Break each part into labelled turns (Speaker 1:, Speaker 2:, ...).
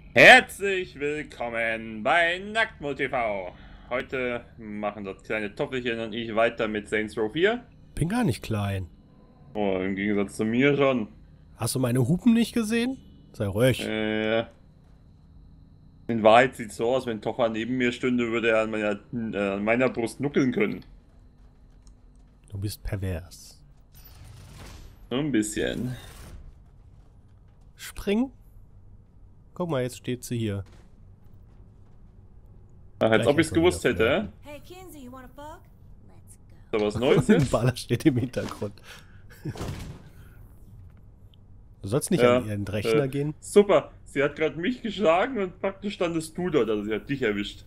Speaker 1: Herzlich willkommen bei Nacktmod TV. Heute machen das kleine Toffelchen und ich weiter mit Saints Row 4.
Speaker 2: Bin gar nicht klein.
Speaker 1: Oh, im Gegensatz zu mir schon.
Speaker 2: Hast du meine Hupen nicht gesehen? Sei ruhig.
Speaker 1: In Wahrheit sieht es so aus, wenn Toffer neben mir stünde, würde er an meiner Brust nuckeln können.
Speaker 2: Du bist pervers.
Speaker 1: So ein bisschen.
Speaker 2: Spring. Guck mal, jetzt steht sie hier.
Speaker 1: Ach, als
Speaker 2: Gleich
Speaker 1: ob ich es
Speaker 2: erstmal
Speaker 1: gewusst
Speaker 2: wieder
Speaker 1: hätte,
Speaker 3: Hey Kinsey, you wanna fuck? Let's
Speaker 1: Ist da was
Speaker 3: go.
Speaker 1: Neues
Speaker 2: Ein
Speaker 1: jetzt?
Speaker 2: Baller steht im Hintergrund. Du sollst nicht an ihren Rechner gehen?
Speaker 1: Super, sie hat gerade mich geschlagen und praktisch standest du dort, also sie hat dich erwischt.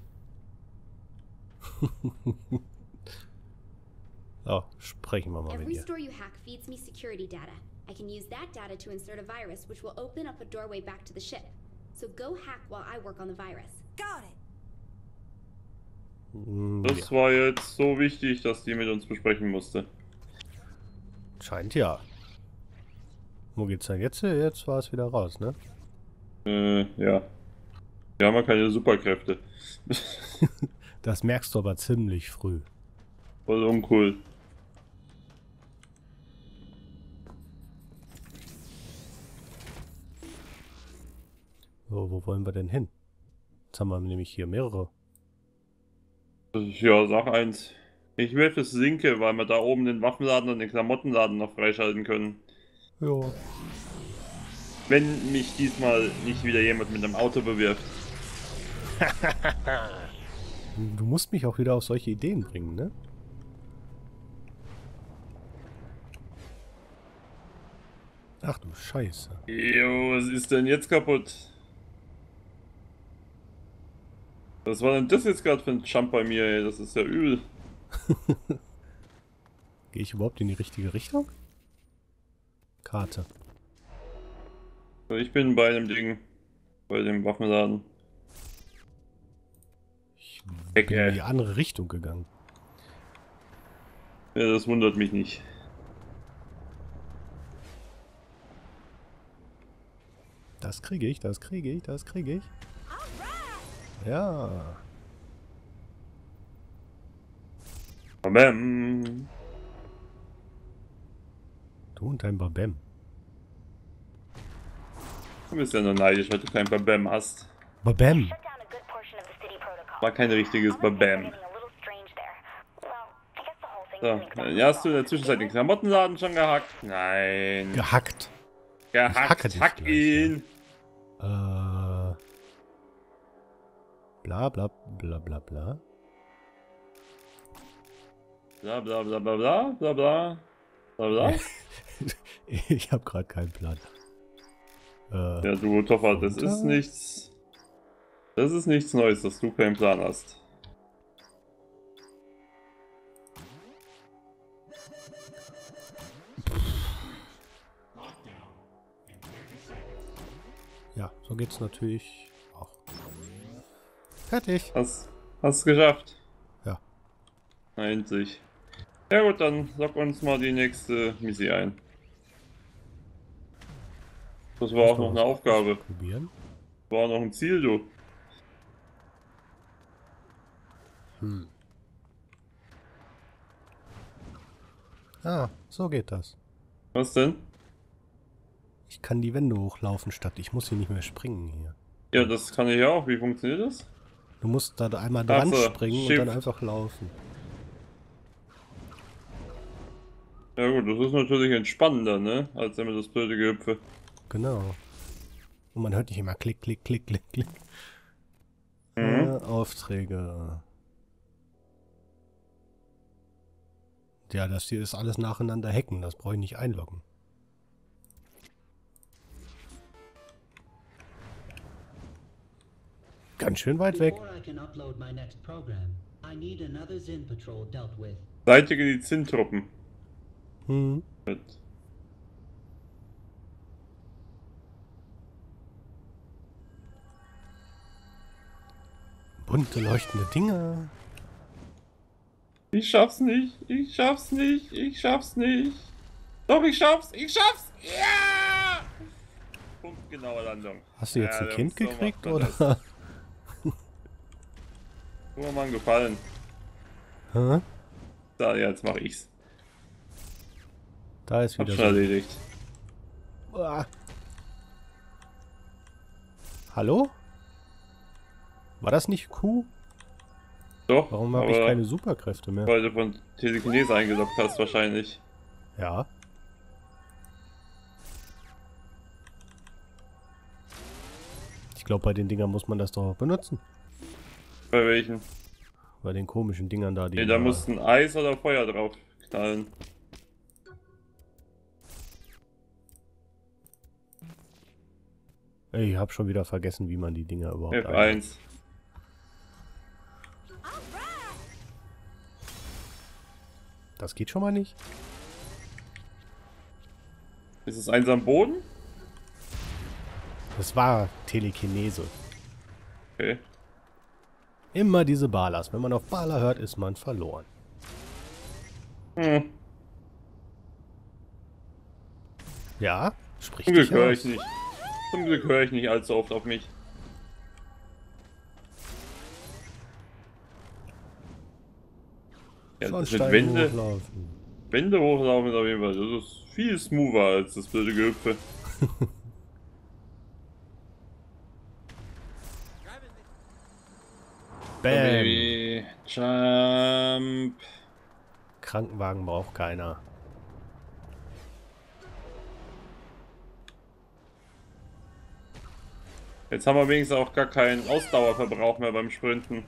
Speaker 2: So, sprechen wir mal mit
Speaker 4: Every
Speaker 2: ihr.
Speaker 4: store you hack feeds me security data. I can use that data to insert a virus, which will open up a doorway back to the ship. So go hack while I work on the virus.
Speaker 3: Got it.
Speaker 1: Das war jetzt so wichtig, dass die mit uns besprechen musste.
Speaker 2: Scheint ja. Wo geht's denn jetzt? Jetzt war es wieder raus, ne?
Speaker 1: Ja. Wir haben ja keine Superkräfte.
Speaker 2: Das merkst du aber ziemlich früh.
Speaker 1: Voll uncool.
Speaker 2: So, wo wollen wir denn hin? Jetzt haben wir nämlich hier mehrere.
Speaker 1: Ja, sag eins. Ich will fürs Linke, weil wir da oben den Waffenladen und den Klamottenladen noch freischalten können.
Speaker 2: Jo.
Speaker 1: Wenn mich diesmal nicht wieder jemand mit einem Auto bewirft.
Speaker 2: Du musst mich auch wieder auf solche Ideen bringen, ne? Ach du Scheiße.
Speaker 1: Jo, was ist denn jetzt kaputt? Was war denn das jetzt gerade für ein Jump bei mir, ey? Das ist ja übel.
Speaker 2: Gehe ich überhaupt in die richtige Richtung? Karte.
Speaker 1: Ich bin bei dem Ding. Bei dem Waffenladen.
Speaker 2: Ich bin in die andere Richtung gegangen.
Speaker 1: Ja, das wundert mich nicht.
Speaker 2: Das kriege ich, das kriege ich, das kriege ich. Ja.
Speaker 1: Bam.
Speaker 2: Du und dein Babem.
Speaker 1: Du bist ja nur neidisch, weil du kein Babam hast.
Speaker 2: Babem!
Speaker 1: War kein richtiges Babam. So, ja, hast du in der Zwischenzeit den Klamottenladen schon gehackt? Nein.
Speaker 2: Gehackt. Ich hacke
Speaker 1: Gehackt,
Speaker 2: dich
Speaker 1: hack
Speaker 2: gleich,
Speaker 1: ihn.
Speaker 2: Bla bla bla bla bla.
Speaker 1: Bla bla bla bla bla bla bla bla bla.
Speaker 2: Ich habe gerade keinen Plan.
Speaker 1: Ja, du Toffer, das ist nichts. Das ist nichts Neues, dass du keinen Plan hast.
Speaker 2: Ja, so geht's natürlich auch. Fertig.
Speaker 1: Hast es geschafft?
Speaker 2: Ja.
Speaker 1: Na, endlich. Ja gut, dann lock uns mal die nächste Missie ein. Das war auch noch eine Aufgabe.
Speaker 2: Probieren.
Speaker 1: War noch ein Ziel, du.
Speaker 2: Ah, so geht das.
Speaker 1: Was denn?
Speaker 2: Ich kann die Wände hochlaufen statt. Ich muss hier nicht mehr springen hier.
Speaker 1: Ja, das kann ich auch. Wie funktioniert das?
Speaker 2: Du musst da einmal dran
Speaker 1: Ach so,
Speaker 2: springen
Speaker 1: Shift.
Speaker 2: und dann einfach laufen.
Speaker 1: Ja gut, das ist natürlich entspannender, ne? Als immer das blöde Gehüpfe.
Speaker 2: Genau. Und man hört nicht immer klick, klick, klick, klick, klick. Aufträge. Ja, das hier ist alles nacheinander hacken. Das brauche ich nicht einloggen. Ganz schön weit weg.
Speaker 1: Seitige die Zinn-Truppen.
Speaker 2: Hm.
Speaker 1: Mit.
Speaker 2: Bunte leuchtende Dinger.
Speaker 1: Ich schaff's nicht, ich schaff's nicht, ich schaff's nicht. Doch, ich schaff's, ich schaff's! Ja! Punktgenaue Landung.
Speaker 2: Hast du jetzt ein
Speaker 1: Jungs,
Speaker 2: Kind
Speaker 1: so macht
Speaker 2: gekriegt,
Speaker 1: man
Speaker 2: oder?
Speaker 1: das. Tu mir mal einen Gefallen.
Speaker 2: Hä?
Speaker 1: Da, ja, jetzt mach ich's.
Speaker 2: Da ist
Speaker 1: Hab
Speaker 2: wieder
Speaker 1: schon erledigt.
Speaker 2: Ah. Hallo? War das nicht Q?
Speaker 1: Doch,
Speaker 2: Warum habe ich keine Superkräfte mehr?
Speaker 1: weil du von Telekinese eingeloggt hast wahrscheinlich.
Speaker 2: Ja. Ich glaube, bei den Dingern muss man das doch auch benutzen.
Speaker 1: Bei welchen?
Speaker 2: Bei den komischen Dingern da, die...
Speaker 1: Nee, da mussten Eis oder Feuer drauf knallen.
Speaker 2: Ich habe schon wieder vergessen, wie man die Dinger überhaupt...
Speaker 1: F1.
Speaker 2: Das geht schon mal nicht.
Speaker 1: Ist es eins am Boden?
Speaker 2: Das war Telekinese.
Speaker 1: Okay.
Speaker 2: Immer diese Balas. Wenn man auf Bala hört, ist man verloren.
Speaker 1: Hm.
Speaker 2: Ja? Sprich
Speaker 1: Zum Glück
Speaker 2: dich
Speaker 1: höre
Speaker 2: aus.
Speaker 1: ich nicht. Zum Glück höre ich nicht allzu oft auf mich. Ja, das mit
Speaker 2: Schornstein hochlaufen.
Speaker 1: Wände hochlaufen ist auf jeden Fall. Das ist viel smoother als das blöde Gehüpfe.
Speaker 2: Bam.
Speaker 1: Baby, Jump.
Speaker 2: Krankenwagen braucht keiner.
Speaker 1: Jetzt haben wir wenigstens auch gar keinen Ausdauerverbrauch mehr beim Sprinten.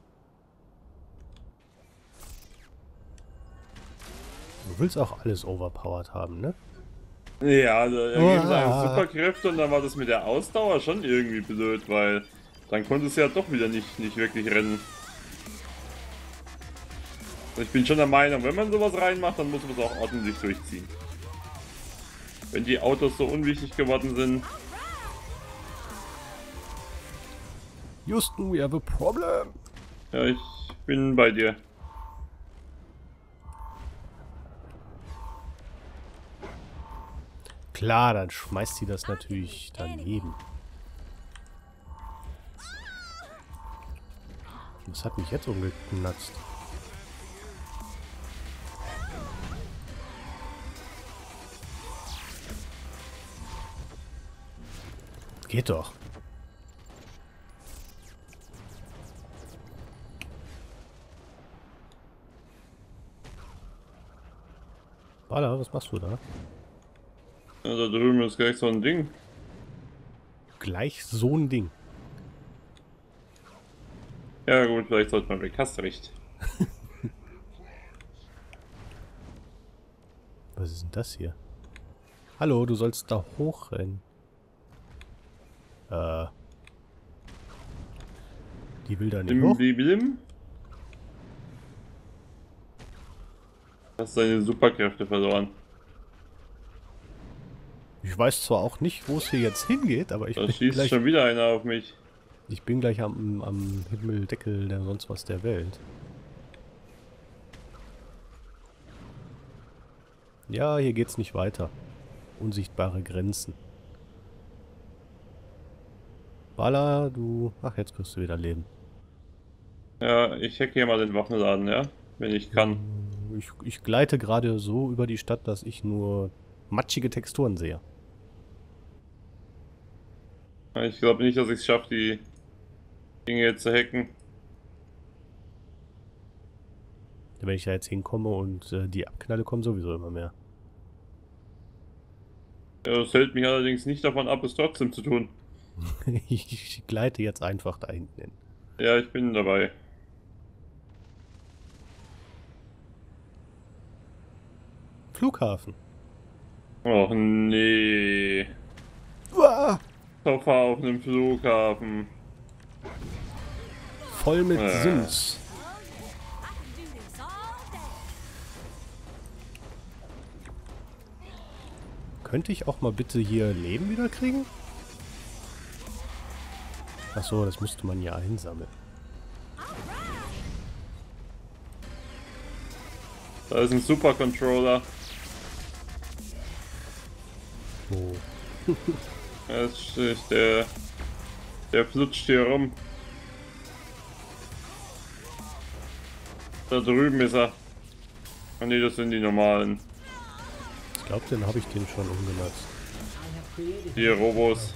Speaker 2: Du willst auch alles overpowered haben, ne?
Speaker 1: Ja, also er gibt seine Superkräfte und dann war das mit der Ausdauer schon irgendwie blöd, weil dann konntest du ja doch wieder nicht wirklich rennen. Also ich bin schon der Meinung, wenn man sowas reinmacht, dann muss man es auch ordentlich durchziehen. Wenn die Autos so unwichtig geworden sind.
Speaker 2: Houston, we have a problem.
Speaker 1: Ja, ich bin bei dir.
Speaker 2: Klar, dann schmeißt sie das natürlich daneben. Das hat mich jetzt umgeknatzt. Geht doch. Walla, was machst du da?
Speaker 1: Ja, da drüben ist gleich so ein Ding.
Speaker 2: Gleich so ein Ding.
Speaker 1: Ja gut, vielleicht sollte man weg. Hast du recht.
Speaker 2: Was ist denn das hier? Hallo, du sollst da hochrennen. Die will da nicht hoch.
Speaker 1: Blim. Hast deine Superkräfte verloren.
Speaker 2: Ich weiß zwar auch nicht, wo es hier jetzt hingeht, aber
Speaker 1: Da schießt schon wieder einer auf mich.
Speaker 2: ich bin gleich am Himmeldeckel der sonst was der Welt. Ja, hier geht's nicht weiter. Unsichtbare Grenzen. Bala, du... Ach, jetzt kriegst du wieder Leben.
Speaker 1: Ja, ich hacke hier mal den Waffenladen, ja? Wenn ich kann.
Speaker 2: Ich gleite gerade so über die Stadt, dass ich nur matschige Texturen sehe.
Speaker 1: Ich glaube nicht, dass ich es schaffe, die Dinge jetzt zu hacken.
Speaker 2: Wenn ich da jetzt hinkomme und die abknalle, kommen sowieso immer mehr.
Speaker 1: Ja, das hält mich allerdings nicht davon ab, es trotzdem zu tun.
Speaker 2: Ich gleite jetzt einfach da hinten hin.
Speaker 1: Ja, ich bin dabei.
Speaker 2: Flughafen.
Speaker 1: Och nee.
Speaker 2: Uah!
Speaker 1: Koffer auf einem Flughafen.
Speaker 2: Voll mit Sims.
Speaker 3: I can do this all day.
Speaker 2: Könnte ich auch mal bitte hier Leben wieder kriegen? Achso, das müsste man ja einsammeln.
Speaker 1: Da ist ein Supercontroller.
Speaker 2: Oh.
Speaker 1: Der flutscht hier rum. Da drüben ist er. Ah ne, das sind die normalen.
Speaker 2: Ich glaube, den habe ich den schon umgenutzt.
Speaker 1: Die Robos.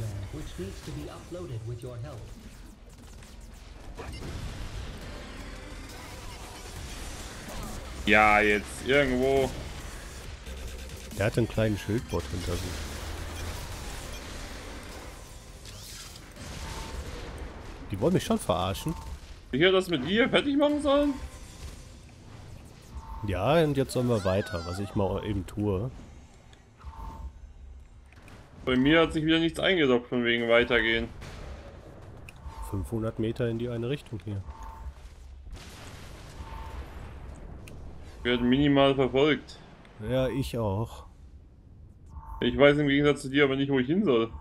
Speaker 1: Ja, jetzt irgendwo.
Speaker 2: Der hat einen kleinen Schildbot hinter sich. Die wollen mich schon verarschen.
Speaker 1: Sicher, das mit dir fertig machen sollen?
Speaker 2: Ja, und jetzt sollen wir weiter, was ich mal eben tue.
Speaker 1: Bei mir hat sich wieder nichts eingeloggt von wegen weitergehen.
Speaker 2: 500 Meter in die eine Richtung hier.
Speaker 1: Wir werden minimal verfolgt.
Speaker 2: Ja, ich auch.
Speaker 1: Ich weiß im Gegensatz zu dir aber nicht, wo ich hin soll.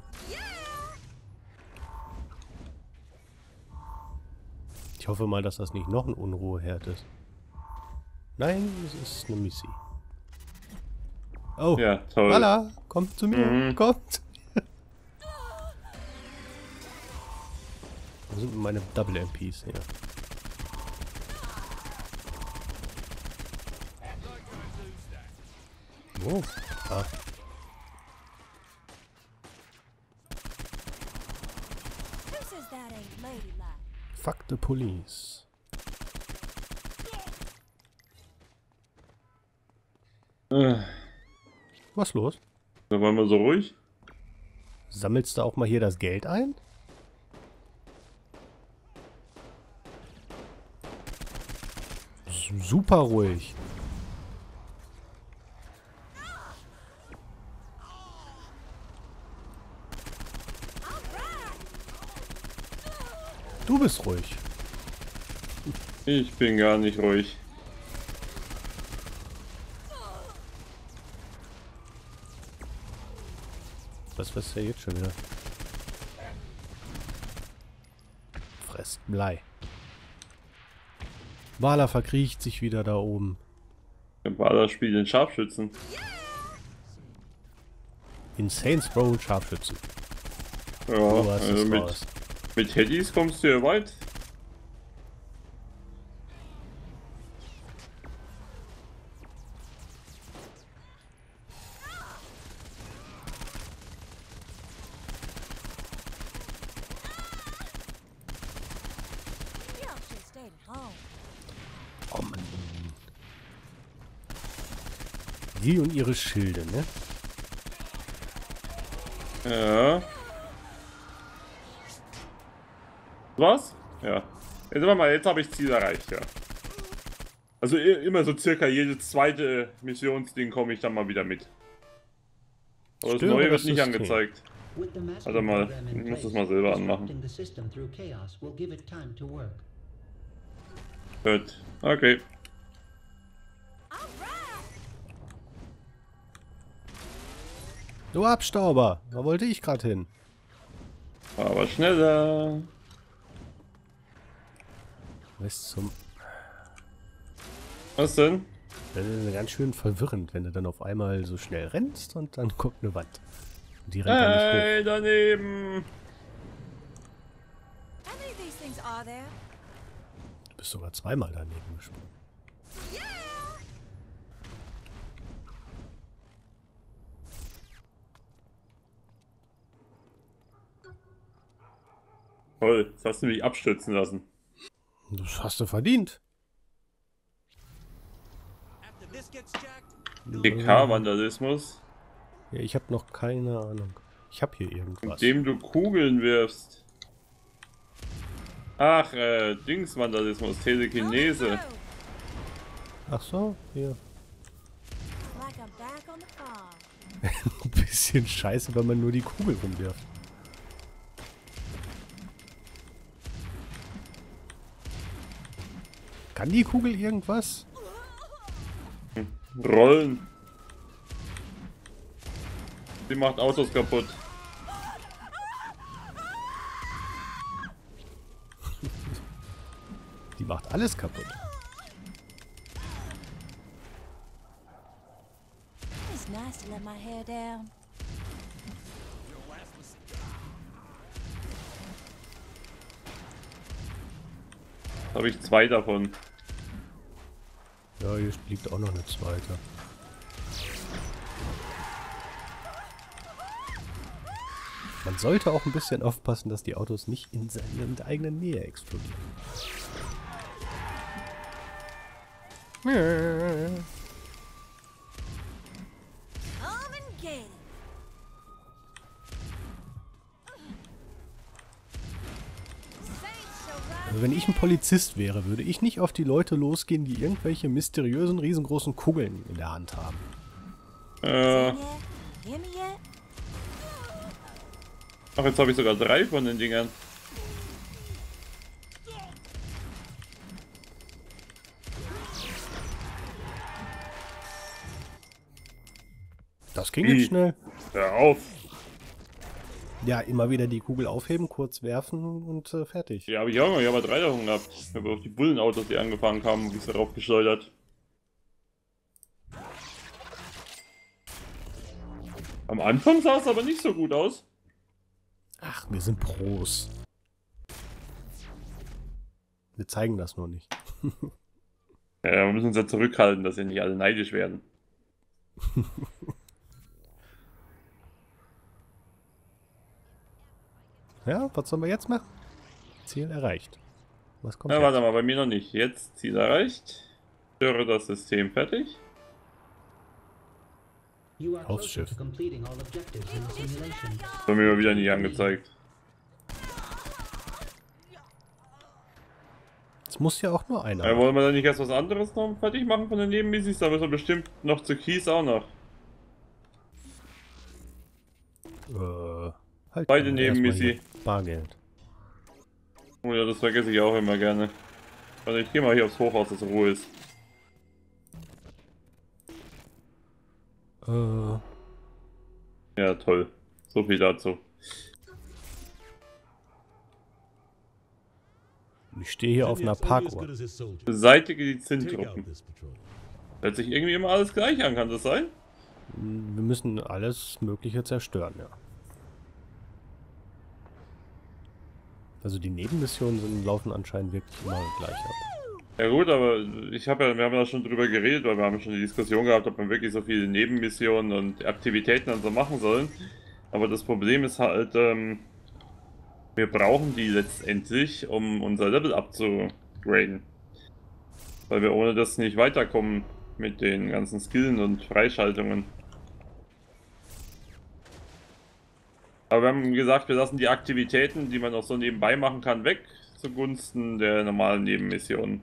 Speaker 2: Ich hoffe mal, dass das nicht noch ein Unruheherd ist. Nein, es ist eine Missy. Oh,
Speaker 1: Ja, toll.
Speaker 2: Lala, kommt zu mir, kommt. Wo sind meine Double MPs hier? Wo? Ah.
Speaker 3: Who says that ain't ladylike?
Speaker 2: Fuck the police. Was los?
Speaker 1: Da waren wir so ruhig.
Speaker 2: Sammelst du auch mal hier das Geld ein? Super ruhig. Du bist ruhig.
Speaker 1: Ich bin gar nicht ruhig.
Speaker 2: Was ist ja jetzt schon wieder? Fresst Blei. Wala verkriecht sich wieder da oben.
Speaker 1: Dann war das Spiel den Scharfschützen.
Speaker 2: In Saints Row Scharfschützen.
Speaker 1: Ja,
Speaker 2: Du hast
Speaker 1: also
Speaker 2: es raus.
Speaker 1: mit Headys kommst du ja weit.
Speaker 3: Y'all should stay at home.
Speaker 2: Oh Mann. Die und ihre Schilde, ne?
Speaker 1: Ja. Was? Ja. Jetzt warte mal, jetzt habe ich Ziel erreicht, ja. Also immer so circa jede zweite Missionsding komme ich dann mal wieder mit. Aber das
Speaker 2: Störe
Speaker 1: Neue
Speaker 2: das
Speaker 1: wird nicht
Speaker 2: System.
Speaker 1: angezeigt.
Speaker 5: Warte
Speaker 1: mal, ich muss das mal selber anmachen. Gut. Okay.
Speaker 2: Du Abstauber, da wollte ich gerade hin.
Speaker 1: Aber schneller.
Speaker 2: Was zum...
Speaker 1: Was denn?
Speaker 2: Das ist ganz schön verwirrend, wenn du dann auf einmal so schnell rennst und dann kommt eine Wand. Und die rennt dann nicht hoch.
Speaker 1: Hey, daneben.
Speaker 3: How many of these things are there?
Speaker 2: Du bist sogar zweimal daneben gesprungen.
Speaker 1: Toll, jetzt hast du mich abstürzen lassen.
Speaker 2: Das hast du verdient.
Speaker 1: PK-Vandalismus,
Speaker 2: Ja, ich habe noch keine Ahnung. Ich habe hier irgendwas.
Speaker 1: indem du Kugeln wirfst. Ach, Dingsvandalismus, Telekinese.
Speaker 2: Ach so, hier.
Speaker 3: Like I'm back on the farm.
Speaker 2: Ein bisschen scheiße, wenn man nur die Kugel rumwirft. Kann die Kugel irgendwas?
Speaker 1: Rollen. Sie macht Autos kaputt.
Speaker 2: Die macht alles kaputt.
Speaker 3: It's nice to let my hair down.
Speaker 1: Habe ich 2 davon.
Speaker 2: Ja, hier liegt auch noch eine zweite. Man sollte auch ein bisschen aufpassen, dass die Autos nicht in seiner eigenen Nähe explodieren.
Speaker 3: Come and get it. Saints shall rise.
Speaker 2: Also wenn ich ein Polizist wäre, würde ich nicht auf die Leute losgehen, die irgendwelche mysteriösen, riesengroßen Kugeln in der Hand haben.
Speaker 3: Seen yet? Hear me yet?
Speaker 1: Ach, jetzt habe ich sogar 3 von den Dingern.
Speaker 2: Das ging jetzt schnell.
Speaker 1: Hör auf!
Speaker 2: Ja, immer wieder die Kugel aufheben, kurz werfen und fertig.
Speaker 1: Ja, habe ich auch noch. Ich habe 3 davon gehabt. Ich habe auf die Bullenautos, die angefangen kamen, wie es darauf geschleudert. Am Anfang sah es aber nicht so gut aus.
Speaker 2: Ach, wir sind Pros. Wir zeigen das nur nicht.
Speaker 1: Ja, wir müssen uns ja zurückhalten, dass sie nicht alle neidisch werden.
Speaker 2: Ja, was sollen wir jetzt machen? Ziel erreicht. Was kommt
Speaker 1: Ja,
Speaker 2: jetzt?
Speaker 1: warte mal, bei mir noch nicht. Jetzt Ziel erreicht. Störe das System fertig.
Speaker 5: You are
Speaker 2: Aufs
Speaker 5: closer
Speaker 2: Schiff.
Speaker 5: to completing all objectives in the simulation.
Speaker 1: Das wird mir mal wieder nicht angezeigt.
Speaker 2: Es muss ja auch nur einer.
Speaker 1: Ja, wollen wir dann nicht erst was anderes noch fertig machen von den Nebenmissis? Da müssen wir bestimmt noch zu Kies auch noch.
Speaker 2: Halt
Speaker 1: Beide
Speaker 2: erstmal
Speaker 1: Nebenmissi.
Speaker 2: hier Bargeld.
Speaker 1: Oh ja, das vergesse ich auch immer gerne. Also ich gehe mal hier aufs Hochhaus, dass Ruhe ist. Ja, toll. So viel dazu.
Speaker 2: Ich stehe hier auf einer Parkuhr.
Speaker 1: Beseitige die Zinntruppen. Hört sich irgendwie immer alles gleich an, kann das sein?
Speaker 2: Wir müssen alles Mögliche zerstören, ja. Also die Nebenmissionen laufen anscheinend wirklich immer gleich ab.
Speaker 1: Ja gut, aber wir haben ja schon drüber geredet, weil wir haben schon die Diskussion gehabt, ob man wirklich so viele Nebenmissionen und Aktivitäten und so machen sollen. Aber das Problem ist halt, wir brauchen die letztendlich, um unser Level abzugraden. Weil wir ohne das nicht weiterkommen mit den ganzen Skillen und Freischaltungen. Aber wir haben gesagt, wir lassen die Aktivitäten, die man auch so nebenbei machen kann, weg, zugunsten der normalen Nebenmissionen.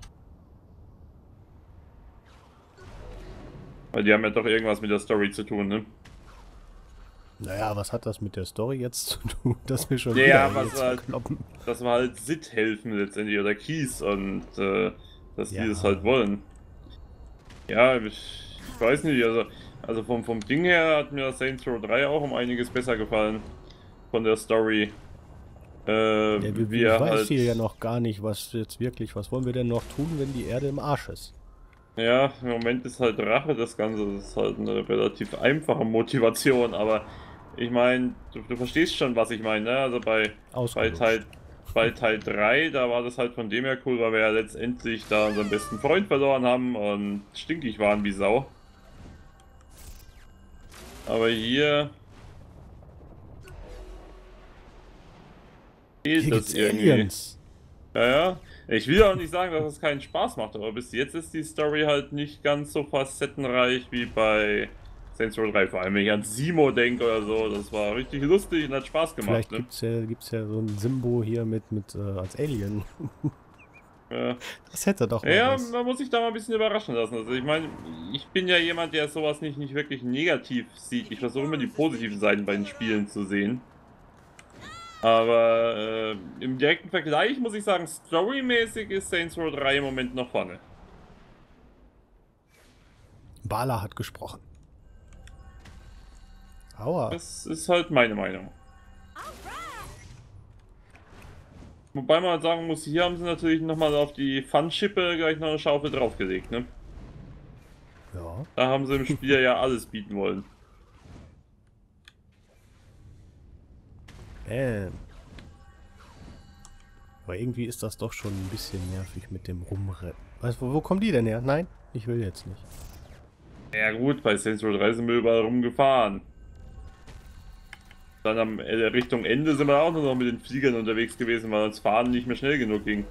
Speaker 1: Weil die haben ja doch irgendwas mit der Story zu tun, ne?
Speaker 2: Naja, was hat das mit der Story jetzt zu tun, dass wir schon
Speaker 1: Ja,
Speaker 2: wieder
Speaker 1: was
Speaker 2: jetzt
Speaker 1: halt,
Speaker 2: kloppen?
Speaker 1: dass wir halt Sid helfen letztendlich, oder Kies, und dass die
Speaker 2: Ja.
Speaker 1: das halt wollen. Ja, ich weiß nicht, also vom Ding her hat mir Saints Row 3 auch um einiges besser gefallen. Von der Story.
Speaker 2: Ja,
Speaker 1: wie
Speaker 2: wir
Speaker 1: er
Speaker 2: weiß
Speaker 1: halt,
Speaker 2: hier ja noch gar nicht, was jetzt wirklich, was wollen wir denn noch tun, wenn die Erde im Arsch ist?
Speaker 1: ja, im Moment ist halt Rache das Ganze, das ist halt eine relativ einfache Motivation, aber ich meine, du verstehst schon, was ich meine, ne? Also bei
Speaker 2: Ausgelutscht.
Speaker 1: Teil 3, da war das halt von dem her cool, weil wir ja letztendlich da unseren besten Freund verloren haben und stinkig waren wie Sau. Aber hier fehlt
Speaker 2: Hier
Speaker 1: das
Speaker 2: gibt's
Speaker 1: irgendwie.
Speaker 2: Aliens.
Speaker 1: Ja, ja. Ich will auch nicht sagen, dass es keinen Spaß macht, aber bis jetzt ist die Story halt nicht ganz so facettenreich wie bei Saints Row 3. Vor allem, wenn ich an Simo denke oder so, das war richtig lustig und hat Spaß gemacht.
Speaker 2: Vielleicht
Speaker 1: Ne?
Speaker 2: gibt's ja so ein Simbo hier mit als Alien.
Speaker 1: Ja.
Speaker 2: Das hätte doch mal
Speaker 1: Ja,
Speaker 2: was.
Speaker 1: man muss sich da mal ein bisschen überraschen lassen. Also ich meine, ich bin ja jemand, der sowas nicht wirklich negativ sieht. Ich versuche immer die positiven Seiten bei den Spielen zu sehen. Aber im direkten Vergleich muss ich sagen, storymäßig ist Saints Row 3 im Moment noch vorne.
Speaker 2: Bala hat gesprochen. Aua.
Speaker 1: Das ist halt meine Meinung. Wobei man halt sagen muss, hier haben sie natürlich nochmal auf die Fun-Schippe gleich noch eine Schaufel draufgelegt, ne?
Speaker 2: Ja.
Speaker 1: Da haben sie im Spiel ja alles bieten wollen.
Speaker 2: Aber irgendwie ist das doch schon ein bisschen nervig mit dem Rumrennen. Weißt du, wo kommen die denn her? Nein, ich will jetzt nicht.
Speaker 1: Ja gut, bei Saints Row 3 sind wir überall rumgefahren. Dann am Richtung Ende sind wir auch nur noch mit den Fliegern unterwegs gewesen, weil uns Fahren nicht mehr schnell genug ging.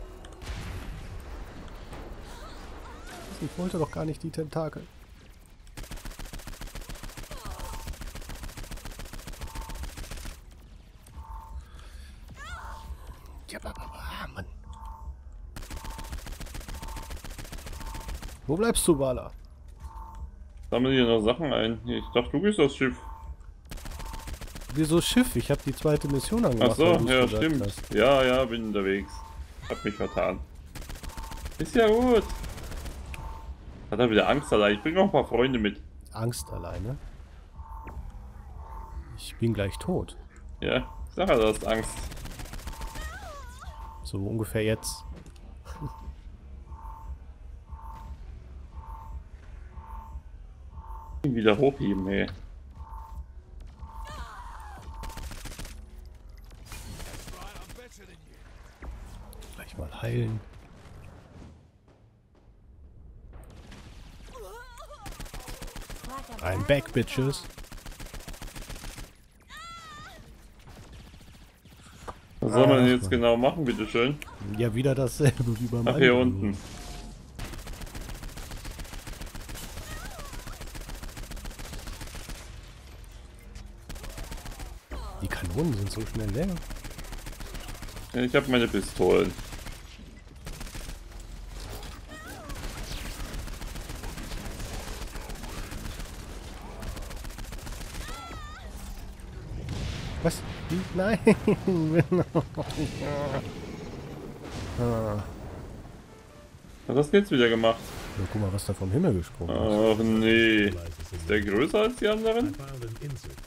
Speaker 2: Ich wollte doch gar nicht die Tentakel. Ja, Mann. Wo bleibst du, Wala?
Speaker 1: Sammeln hier noch Sachen ein. Ich dachte, du bist das Schiff.
Speaker 2: Wieso Schiff? Ich habe die zweite Mission angemacht.
Speaker 1: Ach so,
Speaker 2: weil du's
Speaker 1: ja,
Speaker 2: gesagt
Speaker 1: stimmt.
Speaker 2: hast.
Speaker 1: Ja, ja, bin unterwegs. Hab mich vertan. Ist ja gut. Hat er wieder Angst, Alter. Ich bringe noch ein paar Freunde mit.
Speaker 2: Angst alleine. Ich bin gleich tot.
Speaker 1: Ja, ich sag ja, du hast Angst.
Speaker 2: So ungefähr jetzt.
Speaker 1: Wieder hochheben, ey.
Speaker 2: Gleich mal heilen. I'm back, Bitches.
Speaker 1: Was soll man denn jetzt genau machen, bitteschön?
Speaker 2: Ja, wieder dasselbe wie beim
Speaker 1: Ach, hier
Speaker 2: anderen.
Speaker 1: unten.
Speaker 2: Die Kanonen sind so schnell leer.
Speaker 1: Ich habe meine Pistolen.
Speaker 2: Was? Wie? Nein! Ah.
Speaker 1: Was hast du jetzt wieder gemacht?
Speaker 2: Ja, guck mal, was da vom Himmel gesprungen ist.
Speaker 1: Ach nee. Ist der größer als die anderen?
Speaker 5: I found an insert